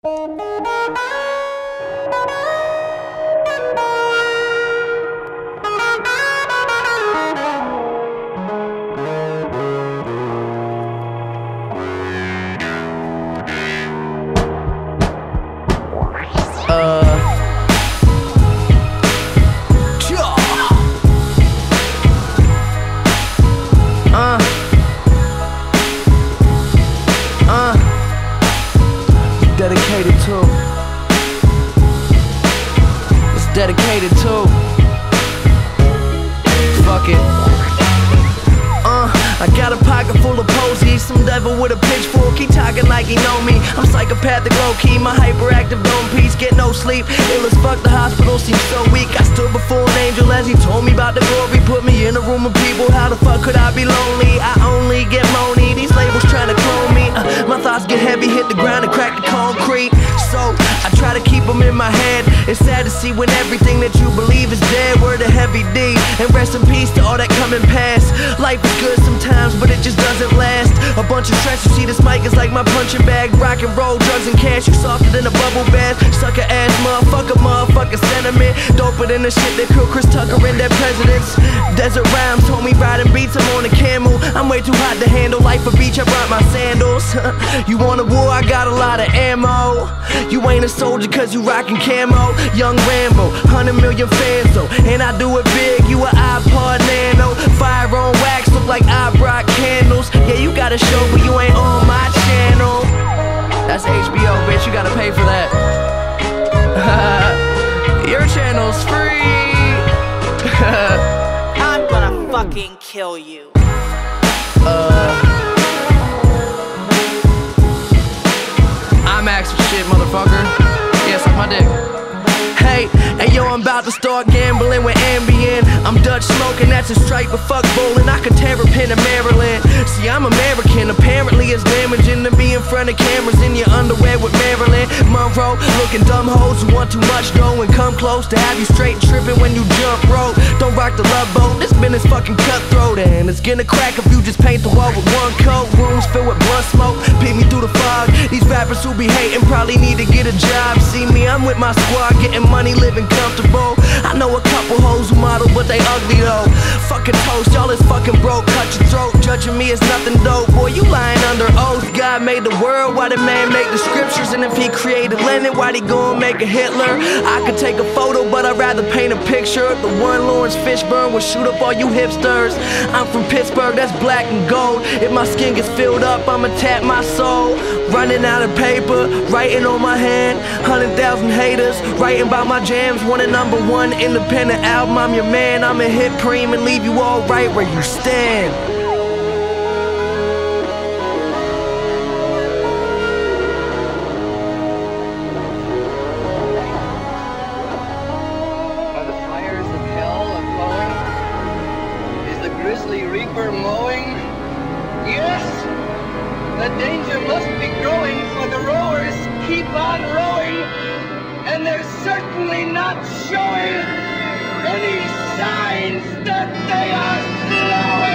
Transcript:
Dedicated to. It's dedicated to. Fuck it. I got a pocket full of posies, some devil with a pitchfork, he talking like he know me. I'm psychopathic low-key, my hyperactive dome piece, get no sleep. Ill as fuck, the hospital seems so weak. I stood before an angel as he told me about the glory. Put me in a room of people, how the fuck could I be lonely? I only get moany, these labels trying to clone me. My thoughts get heavy, hit the ground and crack the concrete. So, I try to keep them in my head. It's sad to see when everything that you believe is dead. Word to Heavy D, and rest in peace to all that coming past. Life is good sometimes, but it just doesn't last. A bunch of stress, you see this mic is like my punching bag. Rock and roll, drugs and cash, you softer than a bubble bath. Sucker ass motherfucker, motherfucking sentiment. Doper than the shit that killed Chris Tucker and their presidents. Desert rhymes, told me riding beats, I'm on a camel. I'm way too hot to handle, life a beach, I brought my sandals. You want a war, I got a lot of ammo. You ain't a soldier cause you rockin' camo. Young Rambo, 100 million fans though, and I do it big, you a iPod Nano. Fire on wax, look like I brought candles. Yeah, you got a show but you ain't on my channel. That's HBO, bitch, you gotta pay for that. Your channel's free. I'm gonna fucking kill you. I'm asking shit, motherfucker. Yeah, suck my dick. Hey, yo, I'm about to start gambling with Ambien. I'm Dutch smoking, that's a strike, but fuck bowling. I could tear a pin in Maryland. See, I'm American, apparently it's damaging to be in front of cameras in your underwear with Marilyn Monroe. Looking dumb hoes who want too much dough and come close to have you straight tripping when you jump rope. Don't rock the love boat, this business fucking cutthroat, and it's gonna crack if you just paint the wall with one coat. Rooms filled with blunt smoke, peek me through the fog. These rappers who be hating probably need to get a job. See me, I'm with my squad, getting money, living comfortable. I know a couple hoes who model, but they ugly though. Fucking toast, y'all is fucking broke, cut your throat. Judging me is nothing dope, boy, you lying under oath. God made the world, why did man make the scriptures? And if he created Lenin, why'd he go and make a Hitler? I could take a photo, but I'd rather paint a picture. The one Lawrence Fishburne will shoot up all you hipsters. I'm from Pittsburgh, that's black and gold. If my skin gets filled up, I'ma tap my soul. Running out of paper, writing on my hand. 100,000 haters, writing about my jams. Want a #1 independent album, I'm your man. I'm a hit preem and leave you all right where you stand. Are the fires of hell a-glowing? Is the grisly reaper mowing? Yes! The danger must be growing, for the rowers keep on rowing, and they're certainly not showing any signs that they are slowing.